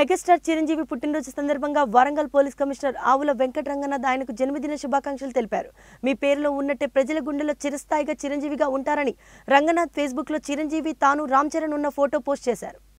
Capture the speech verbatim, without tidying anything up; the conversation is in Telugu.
మెగాస్టార్ చిరంజీవి పుట్టినరోజు సందర్భంగా వరంగల్ పోలీస్ కమిషనర్ ఆవుల వెంకట రంగనాథ్ ఆయనకు జన్మదిన శుభాకాంక్షలు తెలిపారు. మీ పేరులో ఉన్నట్టే ప్రజల గుండెల్లో చిరస్థాయిగా చిరంజీవిగా ఉంటారని రంగనాథ్ ఫేస్బుక్ లో చిరంజీవి తాను రామ్ చరణ్ ఉన్న ఫోటో పోస్ట్ చేశారు.